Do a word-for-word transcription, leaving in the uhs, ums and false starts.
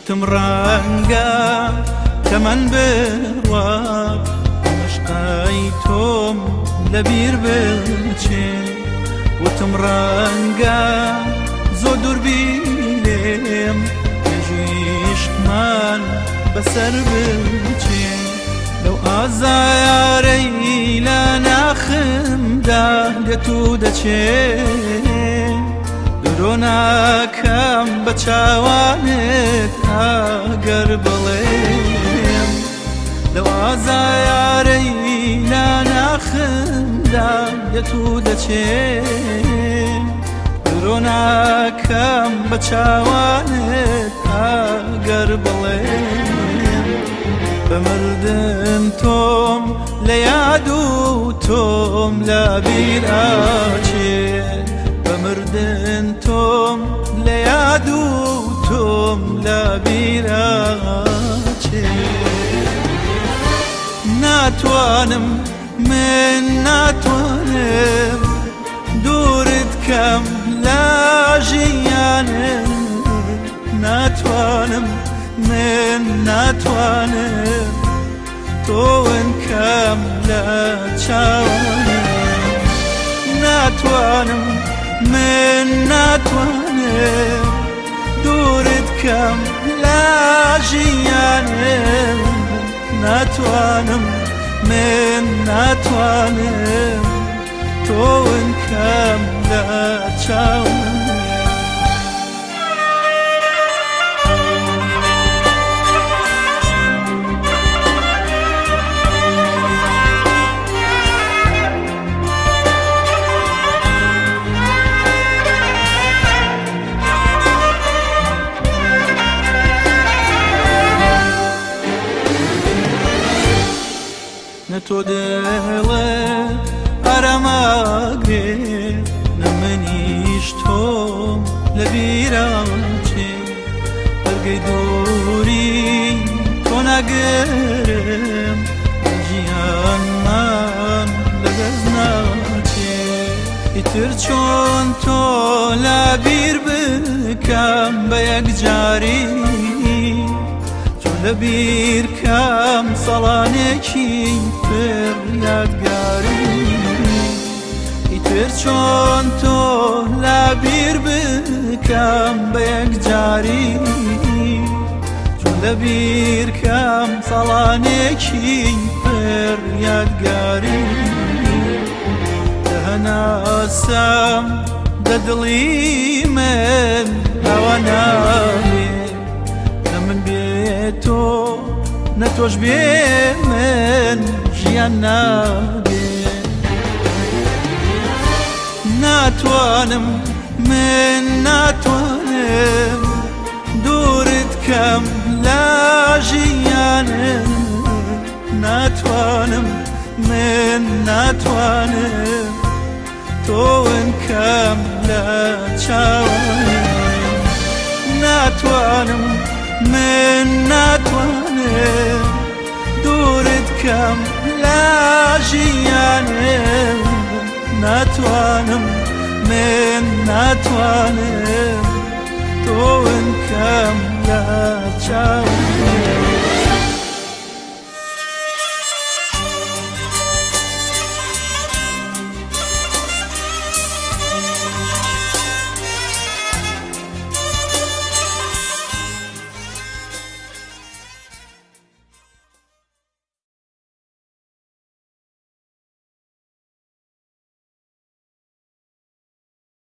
وتم ڕەنگە تەمەەن بڕوات عشقای تۆم لەبیر بچێ وتم ڕەنگە زۆر دووربیێم عشقمان بەسەر بچێ لەو ئازایارەی لە ناخمدا دێت و دەچێ درۆ ناکەم بە چاوانت ئەگەر بڵێم لەو ئازایارەی لە ناخمدا دێت و دەچێ درۆ ناکەم بە چاوانت ئەگەر بڵێم بمردن تۆم لە یاد و تۆم لە بیر ئاچێت بمردن تۆم لە یاد و تۆم لە بیر ئاچێت ناتوانم من ناتوانم دوورت کەم لە ژیانم ناتوانم من ناتوانم تۆون کەم لە چاوانم ناتوانم من ناتوانم دوورت کەم لە ژیانم ناتوانم من ناتوانم تۆون کەم لە چاوانم نە تۆ دڵت ئاراماگرێ نە منیش تۆم لە بیراچێ هەرگەی دووری تۆ ناگەرم ژیانمان لەدەست ناچێ ئیتر چۆن تۆ لە بیر بکەم بە یەکجاری لەبیر کەم ساڵانێکی پڕ یادگاری ئیتر چۆن تۆ لەبیر بکەم بە یەکجاری چۆن لەبیر کەم ساڵانێکی پڕ یادگاری دەهەناسەم دە دڵی من ئەوە نابێ من بێ تۆ نە تۆش بێ من ژیان نابێ ناتوانم من ناتوانم دوورت کەم لە ژیانم ناتوانم من ناتوانم تۆون کەم لە چاوانم ناتوانم من ناتوانم دوورت کەم لە ژیانم ناتوانم من ناتوانم تۆون کەم لە چاوانم